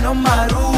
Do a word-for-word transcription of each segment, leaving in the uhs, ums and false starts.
no maru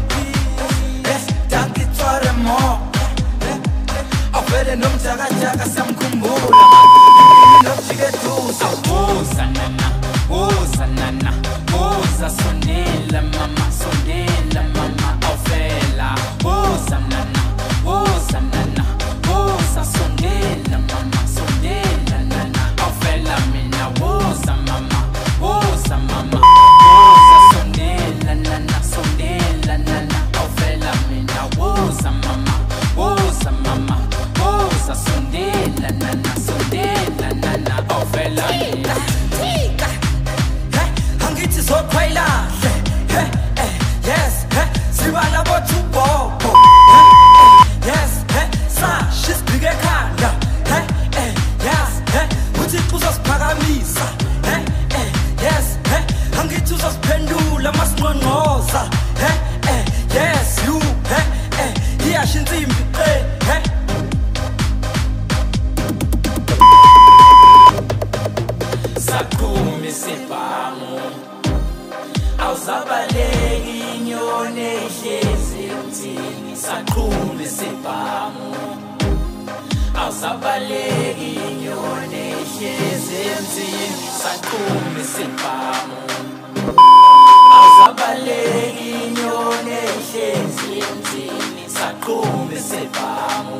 danke tsware mo avele nomjaka jaka samkhumbula nojike duso woza nana woza nana woza sondela mama sondela mama avela woza nana woza nana woza sondela mama sondela nana avela mina woza mama woza mama woza sondela nana sondela nana avela mina woza mama woza mama woza sondela nana sondela nana avela mina tika hey angithi zokhwela hey yes hey sibala bothu bobo yes hey sa she's big ekhanda hey yes hey uthi uzosiphakamisa hey yes hey angithi uzosiphendula masinqonqoza hey yes you hey iyasho insimbi hey Sakumi sibhamu awuzabaleki inyoni ehlezi emthini saqhumi sibhamu awuzabaleki inyoni ehlezi emthini saqhumi sibhamu awuzabaleki inyoni ehlezi emthini saqhumi sibhamu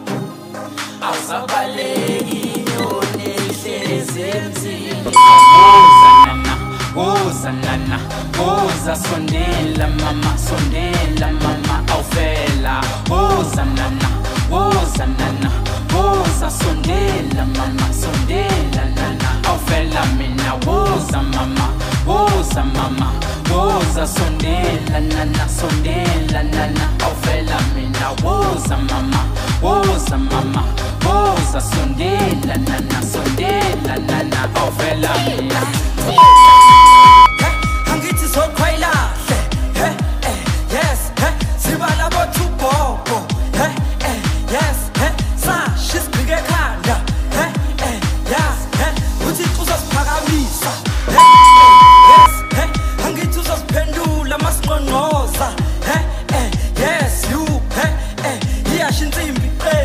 awuzabaleki inyoni ehlezi emthini woza nana woza sondela mama sondela mama awufela woza nana woza nana woza sondela mama sondela nana awufela mina woza mama woza mama woza sondela nana sondela nana awufela mina woza mama woza mama woza sondela nana sondela nana awufela mina angithi zokhwela hey yes hey sibala bothu bobo hey yes hey sa she's big ekhanda hey yes hey uthi uzosiphakamisa hey yes hey angithi uzosiphendula masinqonqoza hey yes you hey iyasho insimbi hey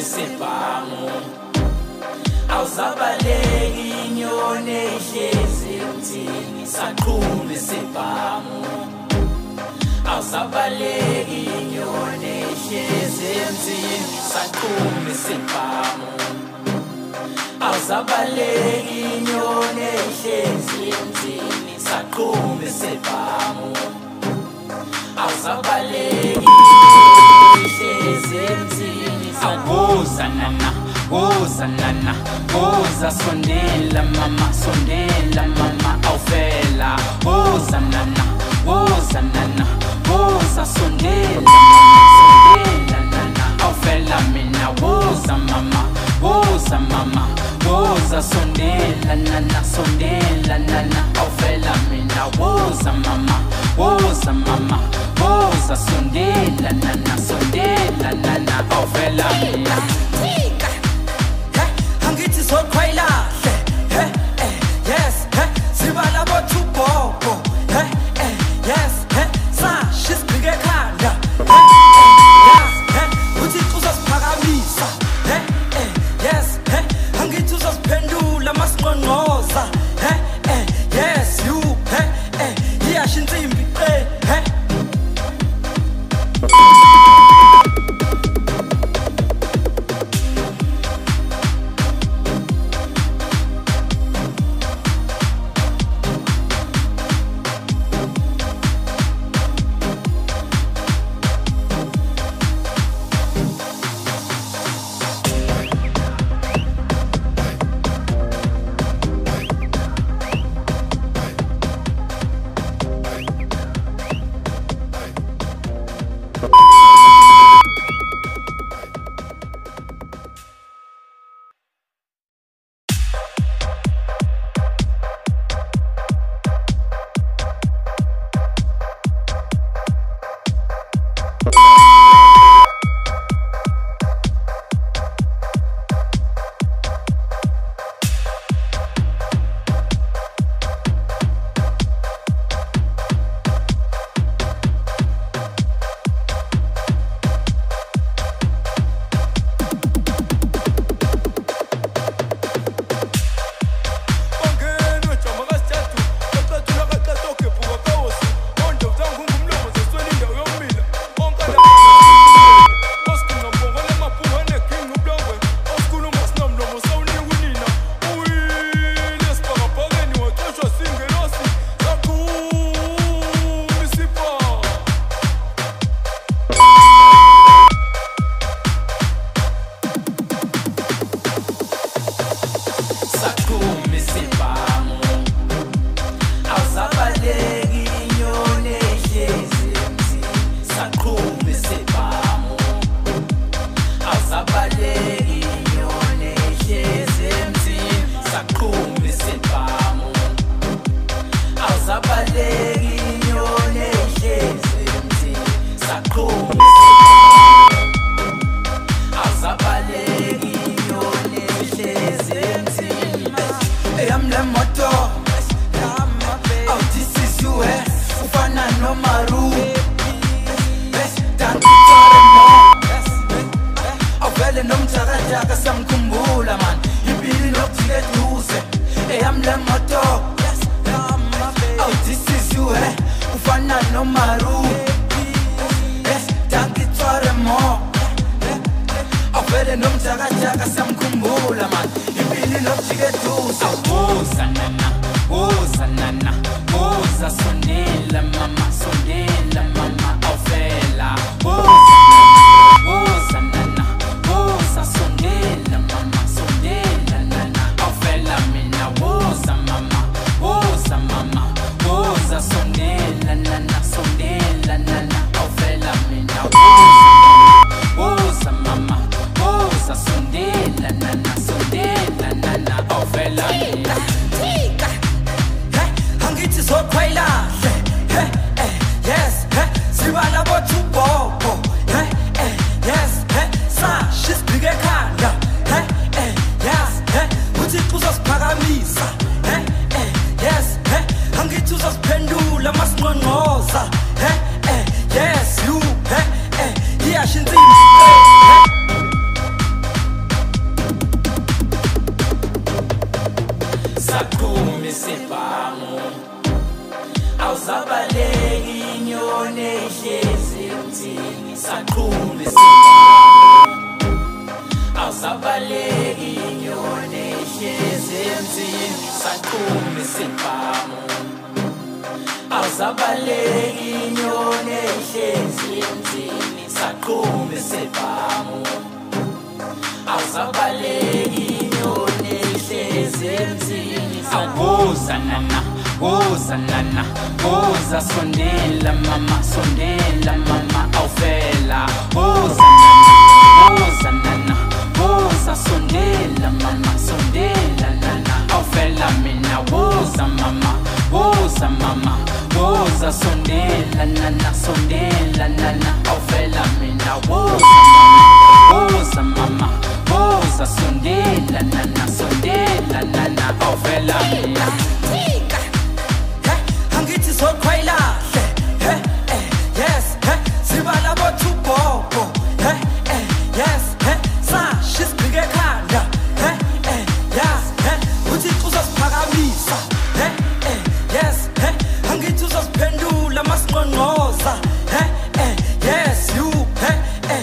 sebhangu awuzabaleki inyoni ehlezi emthini saqhuma sebhangu awuzabaleki inyoni ehlezi emthini saqhuma sebhangu awuzabaleki inyoni ehlezi emthini saqhuma sebhangu awuzabaleki ihlezi emthini awuza nana woza nana woza sondela mama sondela mama awufela woza nana woza nana woza sondela mama sondela nana awufela mina woza mama woza mama woza sondela nana sondela nana awufela mina woza mama woza mama woza sondela nana sondela nana awufela mina angithi sokhwela he he yes he sibala bothu bobo he he yes he sa shisibhike ekhanda he yes he uthi uzosiphakamisa he he yes he angithi uzosiphendula masinqonqoza he he yes you he he iyasha insimbi he he yes saqhuma isibhamu awusabaleki inyoni ihlezi emzini saqhuma isibhamu awusabaleki inyoni ihlezi emzini saqhuma isibhamu awusabaleki inyoni ihlezi emzini awuza nana woza nana woza sondela mama sondela mama awufela woza nana woza nana woza sondela mama sondela nana awufela mina woza mama woza mama woza sondela nana sondela nana awufela mina woza mama woza mama woza sondela nana sondela nana awufela mina angithi sokhwela he he yes he sibala bothubhoko he he yes he sashi sibike ekhanda he he yes he uthi uzosiphakamisa he he yes he angithi uzosiphendula masinqonqoza he he yes you he he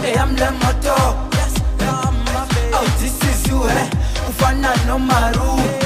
no maru